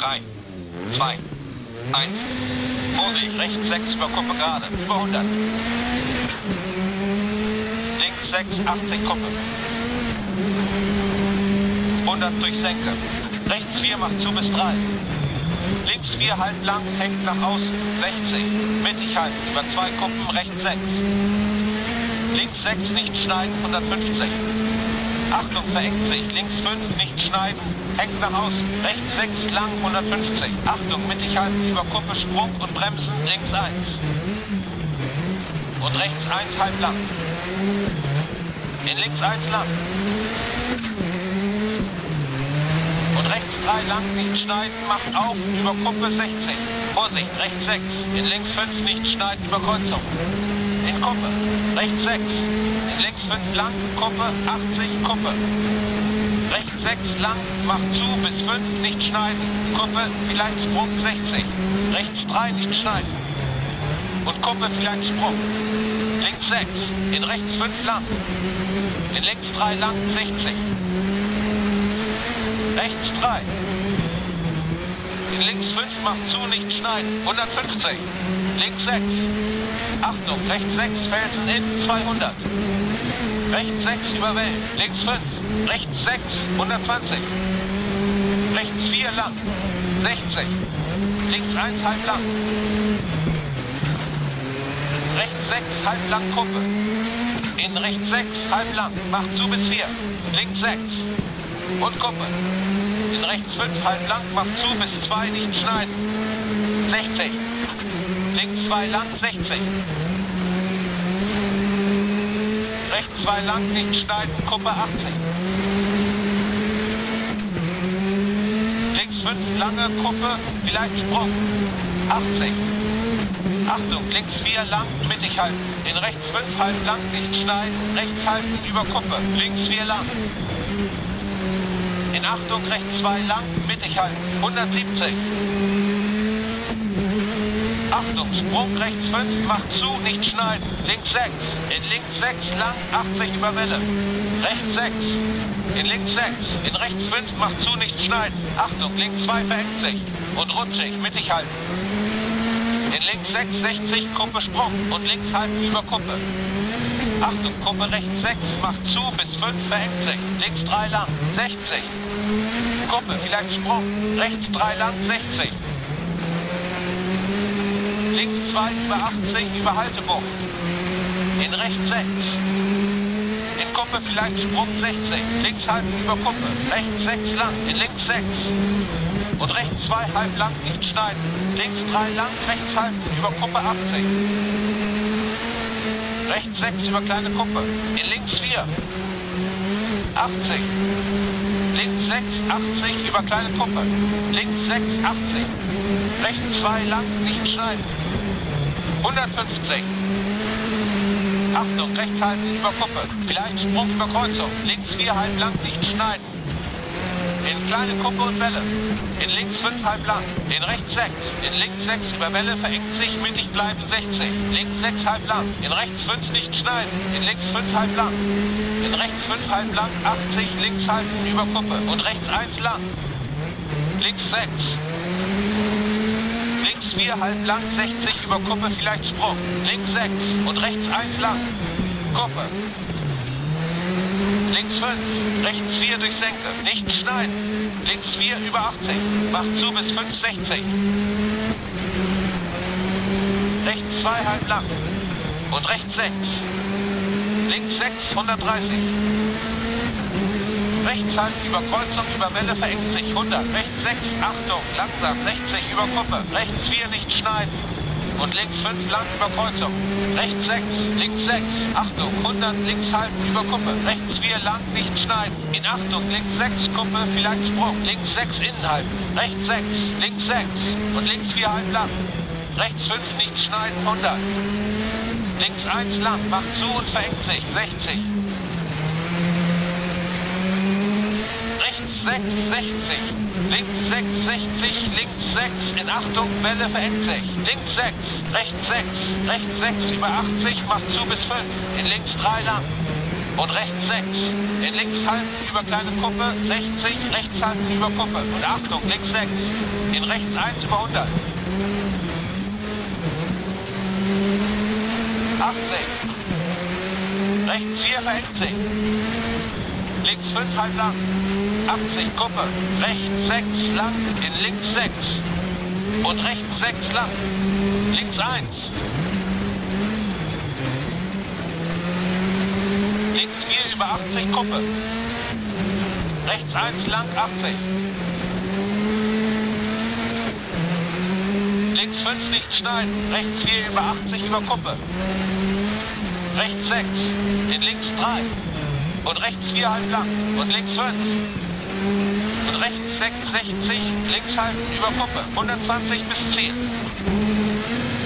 3, 2, 1. Vorsicht, rechts 6 über Kuppe gerade, über 100. Links 6, 80 Kuppe. 100 durch Senke. Rechts 4 macht zu bis 3. Links 4 halt lang, hängt nach außen, 60. Mittig halten, über 2 Kuppen, rechts 6. Links 6, nicht schneiden, 150. Achtung, verengt sich, links 5, nicht schneiden, hängt nach außen, rechts 6, lang, 150. Achtung, mittig halten, über Kuppe, Sprung und bremsen, links 1. Und rechts 1, halb lang. In links 1 lang. Und rechts 3 lang, nicht schneiden, macht auf, über Kuppe 60. Vorsicht, rechts 6, in links 5, nicht schneiden, über Kreuzung. In Kuppe, rechts 6, in links 5 lang, Kuppe, 80, Kuppe. Rechts 6 lang, macht zu, bis 5, nicht schneiden, Kuppe, vielleicht Sprung 60. Rechts 3, nicht schneiden. Und Kuppe, vielleicht Sprung. Links 6, in rechts 5 lang. In links 3 lang, 60. Rechts 3. In links 5 macht zu, nicht schneiden. 150. Links 6. Achtung, rechts 6, Felsen in, 200. Rechts 6 über Wellen. Links 5. Rechts 6, 120. Rechts 4 lang. 60. Links 1 halb lang. Rechts 6 halb lang Kuppe. In rechts 6 halb lang. Macht zu bis 4. Links 6. Und Kuppe. In rechts 5 halb lang, macht zu bis 2, nicht schneiden. 60. Links 2 lang, 60. Rechts 2 lang, nicht schneiden, Kuppe 80. Links 5 lange, Kuppe, vielleicht Sprung. 80. Achtung, links 4 lang, mittig halten. In rechts 5 halb lang, nicht schneiden, rechts halten, über Kuppe. Links 4 lang. In Achtung, rechts 2 lang, mittig halten, 170. Achtung, Sprung, rechts 5, macht zu, nicht schneiden, links 6. In links 6 lang, 80 über Welle. Rechts 6. In links 6. In rechts 5, macht zu, nicht schneiden. Achtung, links 2 verengt sich. Und rutschig, mittig halten. In links 6, 60, Kuppe, Sprung. Und links halten über Kuppe. Achtung, Kuppe rechts 6, macht zu, bis 5, verengt sich. Links 3 lang, 60. Kuppe, vielleicht Sprung. Rechts 3 lang, 60. Links 2 über 80, über Haltebucht. In rechts 6. In Kuppe vielleicht Sprung 60. Links halten über Kuppe. Rechts 6 lang, in links 6. Und rechts 2 halb lang, nicht schneiden. Links 3 lang, rechts halten über Kuppe 80. Rechts 6 über kleine Kuppe. In links 4. 80. Links 6, 80 über kleine Kuppe. Links 6, 80. Rechts 2 lang, nicht schneiden. 150. Achtung, rechts halten über Kuppe. Vielleicht Sprung über Kreuzung. Links 4 halb lang, nicht schneiden. In kleine Kuppe und Welle. In links 5 halb lang. In rechts 6. In links 6 über Welle verengt sich, mittig bleiben 60. Links 6 halb lang. In rechts 5 nicht schneiden. In links 5 halb lang. In rechts 5 halb lang, 80, links halten über Kuppe. Und rechts 1 lang. Links 6. Links 4 halb lang, 60 über Kuppe, vielleicht Sprung. Links 6 und rechts 1 lang. Kuppe. Links 5, rechts 4 durch Senke, nicht schneiden. Links 4 über 80, macht zu bis 5, 60. Rechts 2 halb lang und rechts 6. Links 6, 130. Rechts halten über Kreuzung, über Welle verengt sich 100. Rechts 6, Achtung, langsam, 60 über Kuppe. Rechts 4 nicht schneiden. Und links 5 lang über Kreuzung. Rechts 6, links 6, Achtung, 100, links halten über Kuppe. Rechts 4 lang, nicht schneiden. In Achtung, links 6, Kuppe, vielleicht Sprung. Links 6, innen halten. Rechts 6, links 6 und links 4 halb lang. Rechts 5, nicht schneiden, 100. Links 1 lang, macht zu und verengt sich, 60. Rechts 6, 60. Links 6, 60, links 6, in Achtung, Welle verengt sich. Links 6, rechts 6, rechts 6 über 80, macht zu bis 5. In links 3 lang. Und rechts 6. In links halten über kleine Kuppe, 60, rechts halten über Kuppe. Und Achtung, links 6. In rechts 1 über 100. 80. Rechts 4 verhängt sich. Links 5 halb lang. 80 Kuppe. Rechts 6 lang. In links 6. Und rechts 6 lang. Links 1. Links 4 über 80 Kuppe. Rechts 1 lang 80. Links 5 nicht schneiden. Rechts 4 über 80 über Kuppe. Rechts 6. In links 3. Und rechts 4 halb lang. Und links 5. Und rechts 6, 60. Links halten über Kuppe. 120 bis 10.